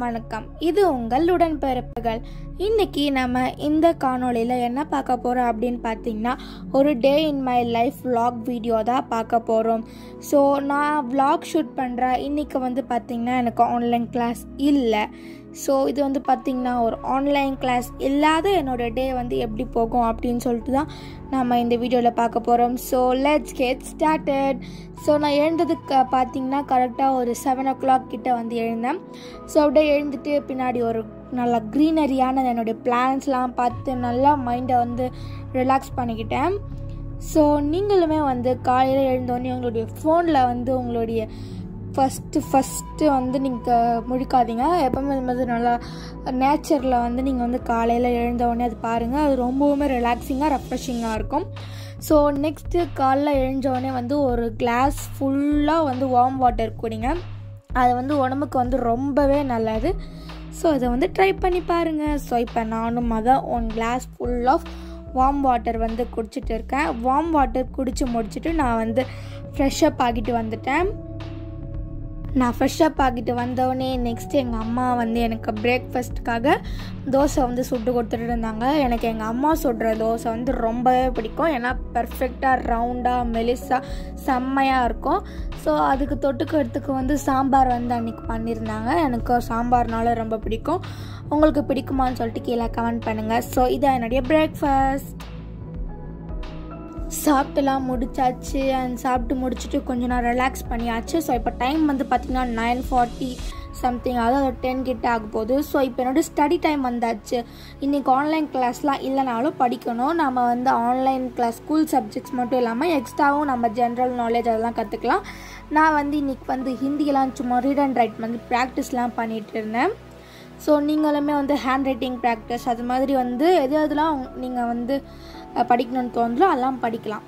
வணக்கம். இது உங்கள் உடன் பிறப்புகள். இன்னைக்கு நம்ம இந்த காணொளியில் என்ன பார்க்க போகிறோம் அப்படின்னு பார்த்தீங்கன்னா, ஒரு day in my life vlog video தான் பார்க்க போகிறோம். ஸோ நான் vlog ஷூட் பண்ணுறேன். இன்றைக்கி பார்த்திங்கன்னா எனக்கு ஆன்லைன் கிளாஸ் இல்லை. ஸோ இது பார்த்திங்கன்னா ஒரு ஆன்லைன் கிளாஸ் இல்லாத என்னோடய டே எப்படி போகும் அப்படின்னு சொல்லிட்டு தான் நம்ம இந்த வீடியோவில் பார்க்க போகிறோம். So let's get started. So நான் எழுந்ததுக்கு பார்த்திங்கன்னா கரெக்டாக ஒரு 7 o'clock கிட்டே எழுந்தேன். ஸோ அப்படியே எழுந்துட்டு பின்னாடி ஒரு நல்லா க்ரீனரியான என்னுடைய பிளான்ஸ்லாம் பார்த்து நல்லா மைண்டை ரிலாக்ஸ் பண்ணிக்கிட்டேன். ஸோ நீங்களுமே காலையில் எழுந்தோடனே உங்களுடைய ஃபோனில் உங்களுடைய ஃபஸ்ட்டு நீங்கள் முழிக்காதீங்க. எப்போவுமே நல்லா நேச்சரில் நீங்கள் காலையில் எழுந்தோடனே அது பாருங்கள். அது ரொம்பவுமே ரிலாக்ஸிங்காக ரெஃப்ரெஷிங்காக இருக்கும். ஸோ நெக்ஸ்ட்டு காலைல எழுந்தோடனே ஒரு கிளாஸ் ஃபுல்லாக வார்ம் வாட்டர் குடிங்க. அது உடம்புக்கு ரொம்பவே நல்லது. ஸோ அதை ட்ரை பண்ணி பாருங்கள். ஸோ இப்போ நானும் அதான் 1 glass full of warm water குடிச்சிட்டு இருக்கேன். வார்ம் வாட்டர் குடித்து முடிச்சுட்டு நான் ஃப்ரெஷ்ஷப் ஆகிட்டு வந்துட்டேன். நான் ஃப்ரெஷ்ஷப் ஆகிட்டு வந்தோடனே நெக்ஸ்ட்டு எங்கள் அம்மா எனக்கு பிரேக்ஃபாஸ்ட்டுக்காக தோசை சுட்டு கொடுத்துட்டு இருந்தாங்க. எனக்கு எங்கள் அம்மா சுடுற தோசை ரொம்பவே பிடிக்கும். ஏன்னா பர்ஃபெக்டாக ரவுண்டாக மெலிசாக செம்மையாக இருக்கும். ஸோ அதுக்கு தொட்டுக்கிறதுக்கு சாம்பார் அன்றைக்கி பண்ணியிருந்தாங்க. எனக்கு சாம்பார்னால ரொம்ப பிடிக்கும். உங்களுக்கு பிடிக்குமான்னு சொல்லிட்டு கீழே கமெண்ட் பண்ணுங்கள். ஸோ இதான் என்னுடைய பிரேக்ஃபாஸ்ட். சாப்பிட்டுலாம் முடிச்சாச்சு. சாப்பிட்டு முடிச்சுட்டு கொஞ்சம் நான் ரிலாக்ஸ் பண்ணியாச்சு. ஸோ இப்போ டைம் பார்த்திங்கன்னா 9:40 சம்திங், அதாவது 10 கிட்ட ஆக போகுது. ஸோ இப்போ என்னோடய ஸ்டடி டைம் வந்தாச்சு. இன்றைக்கி ஆன்லைன் கிளாஸ்லாம் இல்லைனாலும் படிக்கணும். நம்ம ஆன்லைன் கிளாஸ் ஸ்கூல் சப்ஜெக்ட்ஸ் மட்டும் இல்லாமல் எக்ஸ்ட்ராவும் நம்ம ஜென்ரல் நாலேஜ் அதெல்லாம் கற்றுக்கலாம். நான் இன்றைக்கி ஹிந்தியெல்லாம் சும்மா ரீட் அண்ட் ரைட் ப்ராக்டிஸ்லாம் பண்ணிகிட்டு இருந்தேன். ஸோ நீங்களுமே ஹேண்ட் ரைட்டிங் ப்ராக்டிஸ் அது மாதிரி எது எதுலாம் நீங்கள் படிக்கணும்னு தோணுதோ அதெல்லாம் படிக்கலாம்.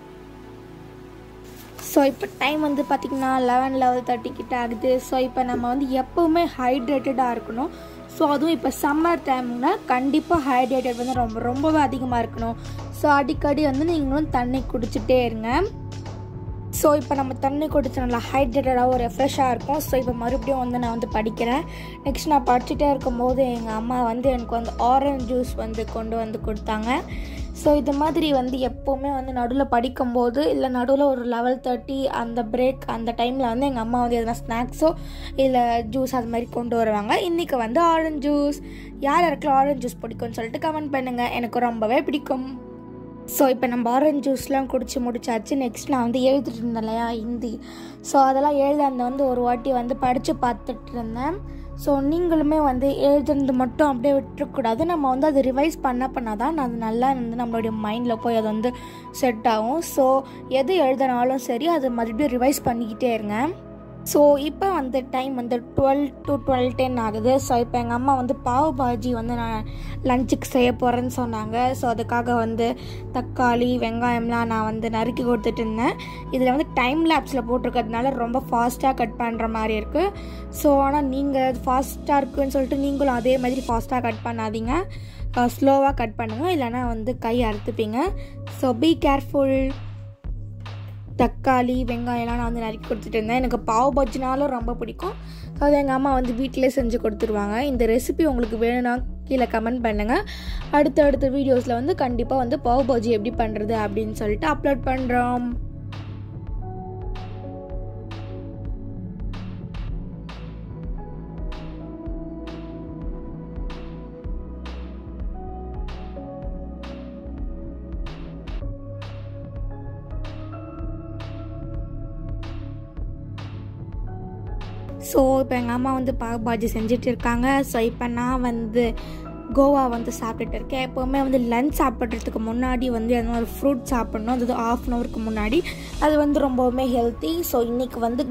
ஸோ இப்போ டைம் பார்த்திங்கன்னா 11:30 கிட்ட ஆகுது. ஸோ இப்போ நம்ம எப்போவுமே ஹைட்ரேட்டடாக இருக்கணும். ஸோ அதுவும் இப்போ சம்மர் டைம்னா கண்டிப்பாக ஹைட்ரேட்டட் ரொம்பவே அதிகமாக இருக்கணும். ஸோ அடிக்கடி நீங்களும் தண்ணி குடிச்சிட்டே இருங்க. ஸோ இப்போ நம்ம தண்ணி குடிச்சு நல்லா ஹைட்ரேட்டடாகவும் ரெஃப்ரெஷ்ஷாக இருக்கும். ஸோ இப்போ மறுபடியும் நான் படிக்கிறேன். நெக்ஸ்ட் நான் படிச்சுட்டே இருக்கும்போது எங்கள் அம்மா எனக்கு ஆரஞ்ச் ஜூஸ் கொண்டு கொடுத்தாங்க. ஸோ இது மாதிரி எப்போவுமே நடுவில் படிக்கும்போது இல்லை நடுவில் ஒரு 11:30 அந்த பிரேக் அந்த டைமில் எங்கள் அம்மா எதனா ஸ்நாக்ஸோ இல்லை ஜூஸ் அது மாதிரி கொண்டு வருவாங்க. இன்றைக்கி ஆரஞ்ச் ஜூஸ். யார் யாருக்கெல்லாம் ஆரஞ்ச் ஜூஸ் பிடிக்கும்னு சொல்லிட்டு கமெண்ட் பண்ணுங்கள். எனக்கு ரொம்பவே பிடிக்கும். ஸோ இப்போ நம்ம ஆரஞ்ச் ஜூஸ்லாம் குடிச்சு முடிச்சாச்சு. நெக்ஸ்ட் நான் எழுதிட்டு இருந்தேன் இல்லையா ஹிந்தி. ஸோ அதெல்லாம் எழுத ஒரு வாட்டி படித்து பார்த்துட்டு இருந்தேன். ஸோ நீங்களுமே எழுதுறது மட்டும் அப்படியே விட்டுறக்கூடாது. நம்ம அதை ரிவைஸ் பண்ணால் தான் அது நல்லா நம்மளுடைய மைண்டில் போய் அது செட் ஆகும். ஸோ எது எழுதினாலும் சரி அது மறுபடியும் ரிவைஸ் பண்ணிக்கிட்டே இருங்க. ஸோ இப்போ டைம் 12 to 12:10 ஆகுது. ஸோ இப்போ எங்கள் அம்மா பாவ் பாஜி நான் லஞ்சுக்கு செய்ய போகிறேன்னு சொன்னாங்க. ஸோ அதுக்காக தக்காளி வெங்காயம்லாம் நான் நறுக்கி கொடுத்துட்டு இருந்தேன். இதில் டைம் லேப்ஸில் போட்டிருக்கிறதுனால ரொம்ப ஃபாஸ்ட்டாக கட் பண்ணுற மாதிரி இருக்குது. ஸோ ஆனால் நீங்கள் ஃபாஸ்ட்டாக இருக்குன்னு சொல்லிட்டு நீங்களும் அதே மாதிரி ஃபாஸ்ட்டாக கட் பண்ணாதீங்க. ஸ்லோவாக கட் பண்ணுங்கள், இல்லைனா கை அறுத்துப்பீங்க. So be careful. தக்காளி வெங்காயம்லாம் நான் நறுக்கி கொடுத்துட்டு இருந்தேன். எனக்கு பாவ் பாஜினாலும் ரொம்ப பிடிக்கும். ஸோ அது எங்கள் அம்மா வீட்டிலே செஞ்சு கொடுத்துருவாங்க. இந்த ரெசிபி உங்களுக்கு வேணும்னா கீழே கமெண்ட் பண்ணுங்கள். அடுத்த வீடியோஸில் கண்டிப்பாக பாவ் பாஜி எப்படி பண்ணுறது அப்படின்னு சொல்லிட்டு அப்லோட் பண்ணுறோம். ஸோ இப்போ எங்கள் அம்மா பாவ் பாஜி செஞ்சுட்டு இருக்காங்க. ஸோ இப்போ நான் கோவா சாப்பிட்டுட்டு இருக்கேன். எப்போவுமே லன்ச் சாப்பிட்றதுக்கு முன்னாடி எதனா ஒரு ஃப்ரூட் சாப்பிட்ணும். அது 1/2 hourக்கு முன்னாடி. அது ரொம்பவுமே ஹெல்த்தி. ஸோ இன்றைக்கி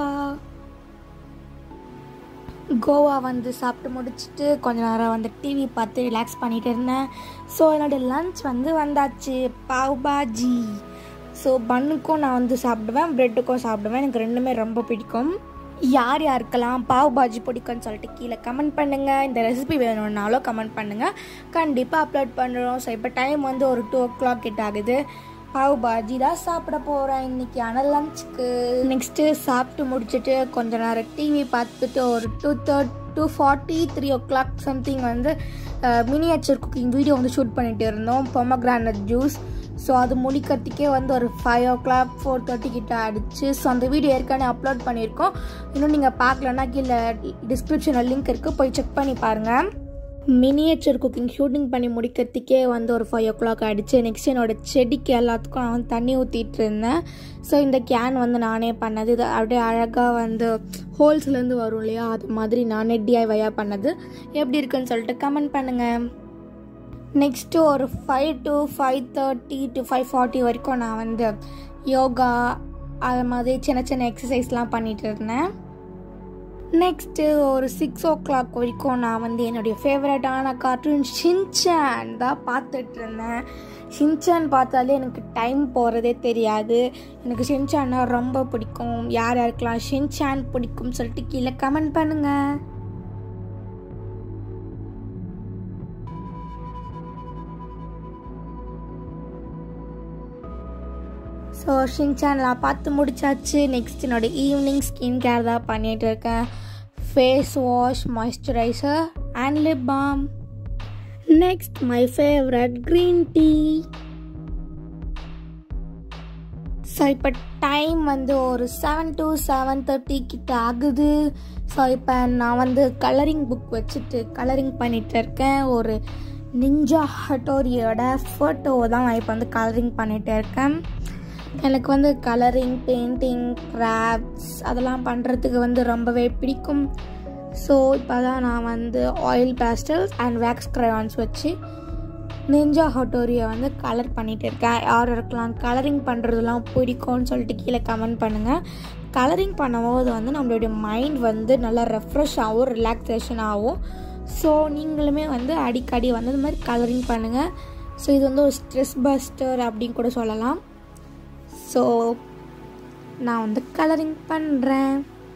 கோவா சாப்பிட்டு முடிச்சுட்டு கொஞ்ச நேரம் டிவி பார்த்து ரிலாக்ஸ் பண்ணிகிட்டு இருந்தேன். ஸோ என்னோடய லன்ச் வந்தாச்சு, பாவ் பாஜி. ஸோ பன்னுக்கும் நான் சாப்பிடுவேன், ப்ரெட்டுக்கும் சாப்பிடுவேன். எனக்கு ரெண்டுமே ரொம்ப பிடிக்கும். யார் யாருக்கெல்லாம் பாவ் பாஜி பிடிக்கும்னு சொல்லிட்டு கீழே கமெண்ட் பண்ணுங்கள். இந்த ரெசிபி வேணும்னாலும் கமெண்ட் பண்ணுங்கள், கண்டிப்பாக அப்லோட் பண்ணுறோம். ஸோ இப்போ டைம் ஒரு 2 o'clock கிட்ட ஆகுது. பாவ் பாஜி தான் சாப்பிட போகிறேன் இன்றைக்கான லஞ்சுக்கு. நெக்ஸ்ட்டு சாப்பிட்டு முடிச்சுட்டு கொஞ்ச நேரம் டிவி பார்த்துட்டு ஒரு 2:30 2:40 3 o'clock சம்திங் வந்து மினியேச்சர் குக்கிங் வீடியோ வந்து ஷூட் பண்ணிகிட்டு இருந்தோம் பொமக்ரானட் ஜூஸ். ஸோ அது முடிக்கிறதுக்கே வந்து ஒரு 5 o'clock 4:30 கிட்ட ஆகிடுச்சு. ஸோ அந்த வீடியோ ஏற்கனவே அப்லோட் பண்ணியிருக்கோம். இன்னும் நீங்கள் பார்க்கலன்னா கீழே டிஸ்கிரிப்ஷனில் லிங்க் இருக்குது, போய் செக் பண்ணி பாருங்கள். மினியேச்சர் குக்கிங் ஷூட்டிங் பண்ணி முடிக்கிறதுக்கே வந்து ஒரு 5 o'clock ஆகிடுச்சு. நெக்ஸ்ட் என்னோடய செடிக்கு எல்லாத்துக்கும் நான் வந்து தண்ணி ஊற்றிட்டு இருந்தேன். ஸோ இந்த கேன் வந்து நானே பண்ணது. இது அப்படியே அழகாக வந்து ஹோல்ஸ்லேருந்து வரும் இல்லையா, அது மாதிரி நானே DIY பண்ணது. எப்படி இருக்குன்னு சொல்லிட்டு கமெண்ட் பண்ணுங்கள். நெக்ஸ்ட்டு ஒரு 5 to 5:30 to 5:40 வரைக்கும் நான் வந்து யோகா அது மாதிரி சின்ன சின்ன எக்ஸசைஸ்லாம் பண்ணிகிட்டு இருந்தேன். நெக்ஸ்ட்டு ஒரு 6 o'clock வரைக்கும் நான் வந்து என்னுடைய ஃபேவரட்டான கார்ட்டூன் ஷின்சான் தான் பார்த்துட்டு இருந்தேன். ஷின்சான் பார்த்தாலே எனக்கு டைம் போகிறதே தெரியாது. எனக்கு ஷின்சான்னா ரொம்ப பிடிக்கும். யார் யாருக்கெல்லாம் ஷின்சான் பிடிக்கும்னு சொல்லிட்டு கீழே கமெண்ட் பண்ணுங்கள். ஸோ ஷின்சான்லாம் பார்த்து முடிச்சாச்சு. நெக்ஸ்ட் என்னோடய ஈவினிங் ஸ்கின் கேர் தான் பண்ணிகிட்டு இருக்கேன். Face wash, moisturiser and lip balm. Next my favourite green tea. So இப்போ டைம் வந்து ஒரு 7 to 7:30 கிட்ட ஆகுது. ஸோ இப்போ நான் வந்து கலரிங் புக் வச்சுட்டு கலரிங் பண்ணிகிட்டு இருக்கேன். ஒரு நிஞ்சா ஹட்டோரியோட ஃபோட்டோவை தான் நான் இப்போ வந்து கலரிங் பண்ணிகிட்டு இருக்கேன். எனக்கு வந்து கலரிங், பெயிண்டிங், கிராஃப்ட்ஸ் அதெல்லாம் பண்ணுறதுக்கு வந்து ரொம்பவே பிடிக்கும். ஸோ இப்போ தான் நான் வந்து oil pastels and wax crayons வச்சு நிஞ்சா ஹட்டோரியை வந்து கலர் பண்ணிகிட்டு இருக்கேன். யார் இருக்கலாம் கலரிங் பண்ணுறதுலாம் பிடிக்கும்னு சொல்லிட்டு கீழே கமெண்ட் பண்ணுங்கள். கலரிங் பண்ணும்போது வந்து நம்மளுடைய மைண்ட் வந்து நல்லா ரெஃப்ரெஷ் ஆகும், ரிலாக்ஸேஷன் ஆகும். ஸோ நீங்களுமே வந்து அடிக்கடி வந்து இந்த மாதிரி கலரிங் பண்ணுங்கள். ஸோ இது வந்து ஒரு ஸ்ட்ரெஸ் பஸ்டர் அப்படின்னு கூட சொல்லலாம். ஸோ நான் வந்து கலரிங் பண்ணுறேன்.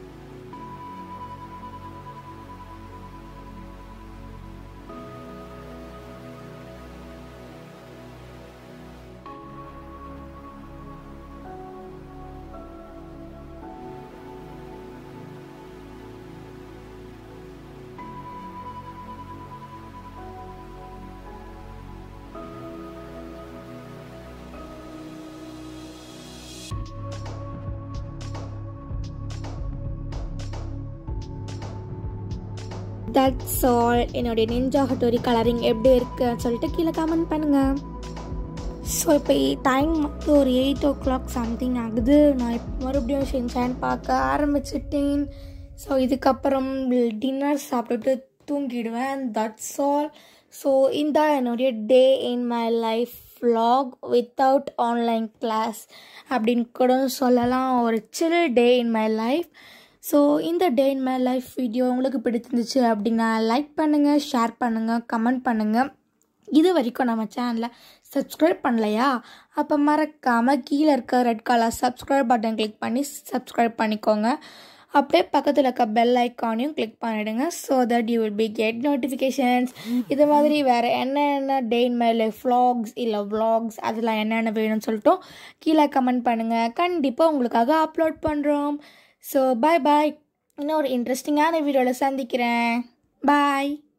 That's all. என்னுடைய நிஞ்சா ஹட்டோரி கலரிங் எப்படி இருக்குன்னு சொல்லிட்டு கீழே கமெண்ட் பண்ணுங்கள். ஸோ இப்போ டைம் ஒரு 8 o'clock சம்திங் ஆகுது. நான் இப்போ மறுபடியும் ஷின்சான் பார்க்க ஆரம்பிச்சிட்டேன். ஸோ இதுக்கப்புறம் டின்னர் சாப்பிட்டுட்டு தூங்கிடுவேன். That's all. ஸோ இந்த என்னுடைய day in my life vlog without online class அப்படின்னு கூட சொல்லலாம். ஒரு chill day in my life. So இந்த day in my life video உங்களுக்கு பிடிச்சிருந்துச்சு அப்படின்னா லைக் பண்ணுங்கள், ஷேர் பண்ணுங்கள், கமெண்ட் பண்ணுங்கள். இது வரைக்கும் நம்ம சேனலை சப்ஸ்கிரைப் பண்ணலையா? அப்போ மறக்காமல் கீழே இருக்க red colour subscribe button click பண்ணி சப்ஸ்கிரைப் பண்ணிக்கோங்க. அப்படியே பக்கத்தில் இருக்க பெல் ஐக்கானையும் கிளிக் பண்ணிவிடுங்க. So that you will be get notifications. இது மாதிரி வேறு என்னென்ன day in my life vlogs இல்லை vlogs அதெல்லாம் என்னென்ன வேணும்னு சொல்லிட்டோம் கீழே கமெண்ட் பண்ணுங்கள். கண்டிப்பாக உங்களுக்காக அப்லோட் பண்ணுறோம். So bye bye. இன்னும் ஒரு இன்ட்ரெஸ்டிங்கான வீடியோவில் சந்திக்கிறேன். பாய்.